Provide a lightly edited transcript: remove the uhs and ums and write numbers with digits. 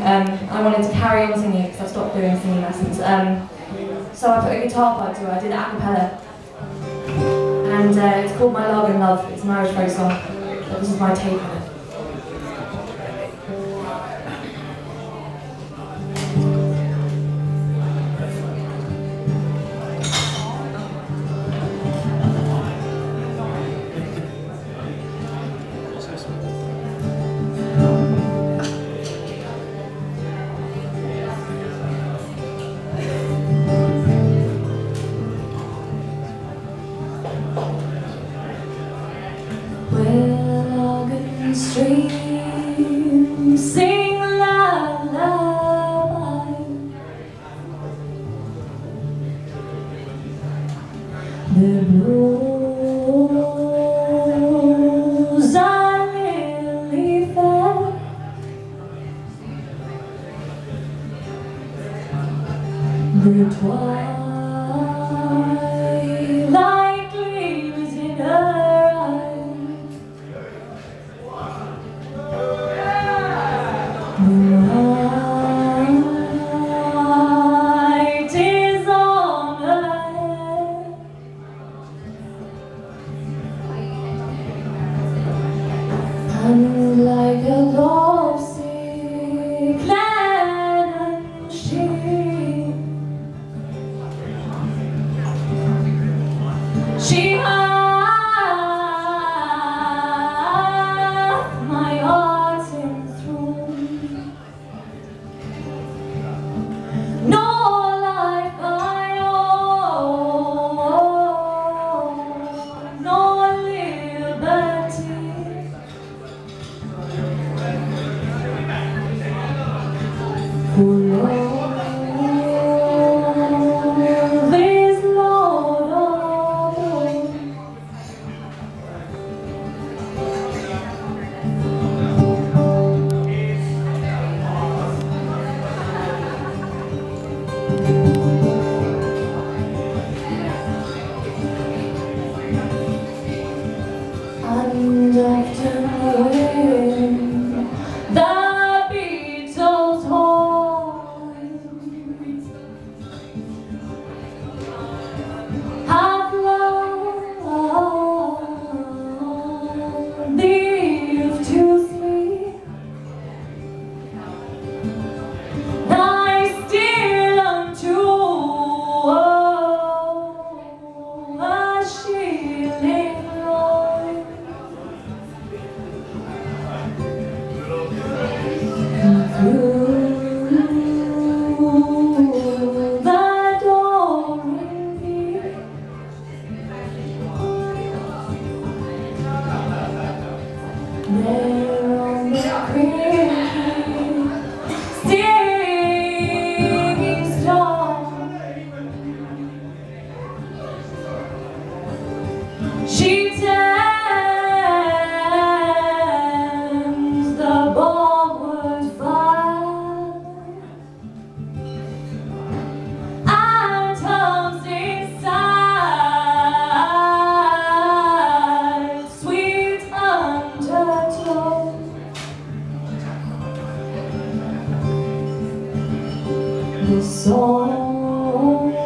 I wanted to carry on singing because I stopped doing singing lessons. So I put a guitar part to it. I did it a cappella. And it's called My Lagan Love. It's an Irish folk song. But this is my take on it. Stream, sing la la. The blues are nearly fair. The twilight gleams in her eyes. The light is on her head, and like a lovesick land she hath my heart enthralled. No life I own, no liberty. For love is Lord of all. And often when the Beatles horn have lulled thee to sleep, lie still unto a shilling Lord. Through the door in thee, there on the creek, singing strong, she tends the bogward fire and comes inside sweet undertow. The song